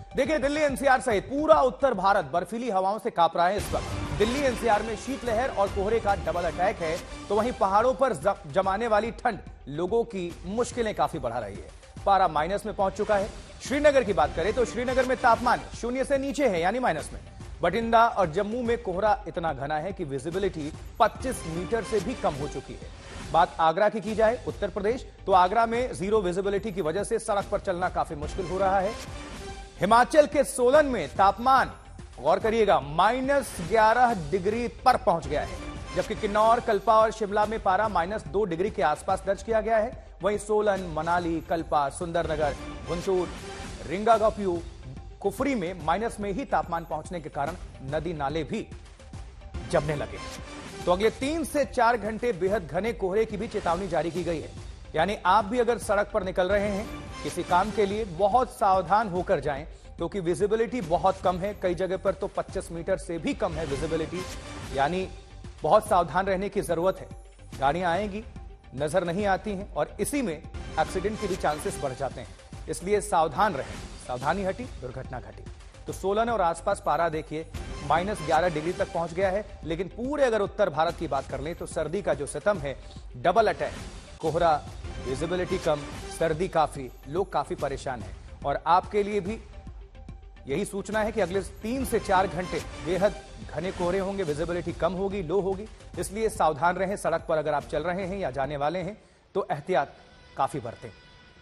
देखिए, दिल्ली एनसीआर सहित पूरा उत्तर भारत बर्फीली हवाओं से कांप रहा है इस वक्त। दिल्ली एनसीआर में शीतलहर और कोहरे का डबल अटैक है, तो वहीं पहाड़ों पर जमाने वाली ठंड लोगों की मुश्किलें काफी बढ़ा रही है। पारा माइनस में पहुंच चुका है। श्रीनगर की बात करें तो श्रीनगर में तापमान 0 से नीचे है, यानी माइनस में। बठिंडा और जम्मू में कोहरा इतना घना है कि विजिबिलिटी 25 मीटर से भी कम हो चुकी है। बात आगरा की जाए, उत्तर प्रदेश, तो आगरा में जीरो विजिबिलिटी की वजह से सड़क पर चलना काफी मुश्किल हो रहा है। हिमाचल के सोलन में तापमान, गौर करिएगा, -11 डिग्री पर पहुंच गया है, जबकि किन्नौर, कल्पा और शिमला में पारा -2 डिग्री के आसपास दर्ज किया गया है। वहीं सोलन, मनाली, कल्पा, सुंदरनगर, गुंटूर, रिंगागाप्यू, कुफरी में माइनस में ही तापमान पहुंचने के कारण नदी नाले भी जमने लगे। तो अगले 3 से 4 घंटे बेहद घने कोहरे की भी चेतावनी जारी की गई है। यानी आप भी अगर सड़क पर निकल रहे हैं किसी काम के लिए, बहुत सावधान होकर जाएं, क्योंकि विजिबिलिटी बहुत कम है। कई जगह पर तो 25 मीटर से भी कम है विजिबिलिटी, यानी बहुत सावधान रहने की जरूरत है। गाड़ियां आएंगी, नजर नहीं आती हैं, और इसी में एक्सीडेंट के भी चांसेस बढ़ जाते हैं। इसलिए सावधान रहें। सावधानी हटी, दुर्घटना घटी। तो सोलन और आसपास पारा देखिए -11 डिग्री तक पहुंच गया है। लेकिन पूरे अगर उत्तर भारत की बात कर लें तो सर्दी का जो सितम है, डबल अटैक, कोहरा, विजिबिलिटी कम, सर्दी काफी, लोग काफी परेशान हैं। और आपके लिए भी यही सूचना है कि अगले 3 से 4 घंटे बेहद घने कोहरे होंगे, विजिबिलिटी कम होगी, लो होगी। इसलिए सावधान रहें। सड़क पर अगर आप चल रहे हैं या जाने वाले हैं तो एहतियात काफी बरतें।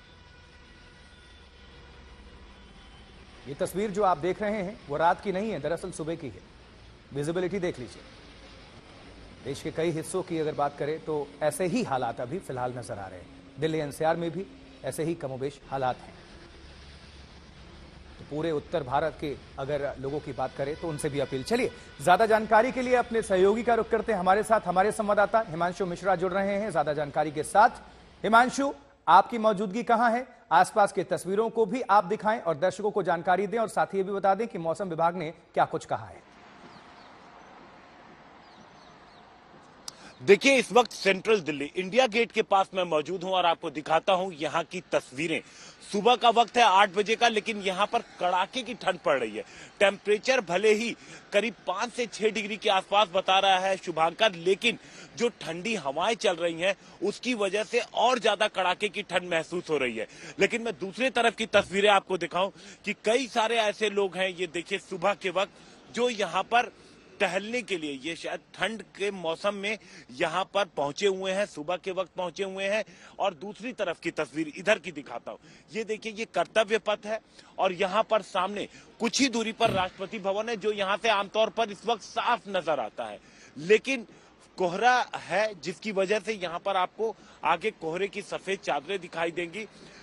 ये तस्वीर जो आप देख रहे हैं वो रात की नहीं है, दरअसल सुबह की है। विजिबिलिटी देख लीजिए। देश के कई हिस्सों की अगर बात करें तो ऐसे ही हालात अभी फिलहाल नजर आ रहे हैं। दिल्ली एनसीआर में भी ऐसे ही कमोबेश हालात हैं। तो पूरे उत्तर भारत के अगर लोगों की बात करें तो उनसे भी अपील। चलिए, ज्यादा जानकारी के लिए अपने सहयोगी का रुख करते हैं। हमारे साथ हमारे संवाददाता हिमांशु मिश्रा जुड़ रहे हैं ज्यादा जानकारी के साथ। हिमांशु, आपकी मौजूदगी कहां है? आसपास की तस्वीरों को भी आप दिखाएं और दर्शकों को जानकारी दें, और साथ ही ये भी बता दें कि मौसम विभाग ने क्या कुछ कहा है। देखिए, इस वक्त सेंट्रल दिल्ली इंडिया गेट के पास मैं मौजूद हूं और आपको दिखाता हूं यहां की तस्वीरें। सुबह का वक्त है 8 बजे का, लेकिन यहां पर कड़ाके की ठंड पड़ रही है। टेम्परेचर भले ही करीब 5 से 6 डिग्री के आसपास बता रहा है शुभांकर, लेकिन जो ठंडी हवाएं चल रही हैं उसकी वजह से और ज्यादा कड़ाके की ठंड महसूस हो रही है। लेकिन मैं दूसरी तरफ की तस्वीरें आपको दिखाऊं कि कई सारे ऐसे लोग हैं, ये देखिए सुबह के वक्त, जो यहाँ पर टहलने के लिए, ये शायद ठंड के मौसम में यहाँ पर पहुंचे हुए हैं, सुबह के वक्त पहुंचे हुए हैं। और दूसरी तरफ की तस्वीर इधर की दिखाता हूं। ये देखिए, ये कर्तव्य पथ है और यहाँ पर सामने कुछ ही दूरी पर राष्ट्रपति भवन है, जो यहाँ से आमतौर पर इस वक्त साफ नजर आता है। लेकिन कोहरा है, जिसकी वजह से यहाँ पर आपको आगे कोहरे की सफेद चादरें दिखाई देंगी।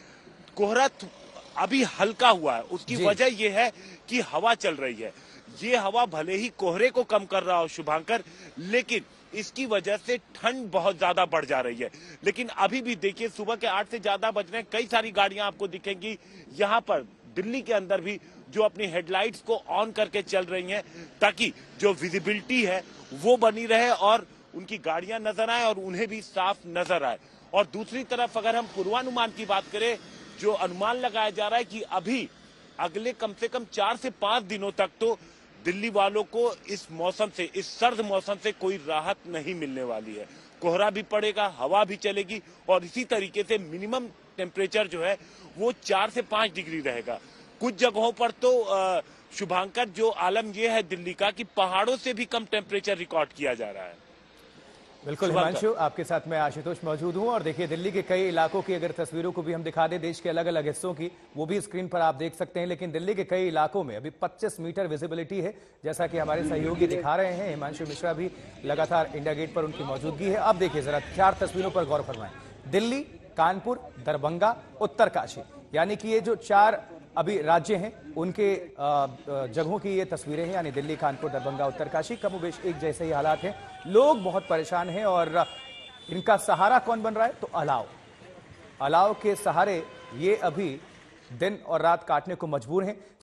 कोहरा अभी हल्का हुआ है, उसकी वजह यह है कि हवा चल रही है। ये हवा भले ही कोहरे को कम कर रहा हो शुभांकर, लेकिन इसकी वजह से ठंड बहुत ज्यादा बढ़ जा रही है। लेकिन अभी भी देखिए, सुबह के 8 से ज्यादा बज रहे हैं, कई सारी गाड़ियां आपको दिखेंगी यहाँ पर दिल्ली के अंदर भी, जो अपनी हेडलाइट्स को ऑन करके चल रही हैं, ताकि जो विजिबिलिटी है वो बनी रहे और उनकी गाड़ियां नजर आए और उन्हें भी साफ नजर आए। और दूसरी तरफ अगर हम पूर्वानुमान की बात करें, जो अनुमान लगाया जा रहा है कि अभी अगले कम से कम 4 से 5 दिनों तक तो दिल्ली वालों को इस मौसम से, इस सर्द मौसम से कोई राहत नहीं मिलने वाली है। कोहरा भी पड़ेगा, हवा भी चलेगी और इसी तरीके से मिनिमम टेम्परेचर जो है वो 4 से 5 डिग्री रहेगा। कुछ जगहों पर तो शुभांकर, जो आलम यह है दिल्ली का कि पहाड़ों से भी कम टेम्परेचर रिकॉर्ड किया जा रहा है। बिल्कुल हिमांशु, आपके साथ मैं आशुतोष मौजूद हूं। और देखिए, दिल्ली के कई इलाकों की अगर तस्वीरों को भी हम दिखा दें, देश के अलग अलग हिस्सों की, वो भी स्क्रीन पर आप देख सकते हैं। लेकिन दिल्ली के कई इलाकों में अभी 25 मीटर विजिबिलिटी है, जैसा कि हमारे सहयोगी दिखा रहे हैं। हिमांशु मिश्रा भी लगातार इंडिया गेट पर उनकी मौजूदगी है। अब देखिए जरा 4 तस्वीरों पर गौर फरमाएं। दिल्ली, कानपुर, दरभंगा, उत्तरकाशी, यानी कि ये जो 4 अभी राज्य हैं उनके जगहों की ये तस्वीरें हैं। यानी दिल्ली, कानपुर, दरभंगा, उत्तरकाशी, कमोबेश एक जैसे ही हालात हैं। लोग बहुत परेशान हैं और इनका सहारा कौन बन रहा है? तो अलाव के सहारे ये अभी दिन और रात काटने को मजबूर हैं।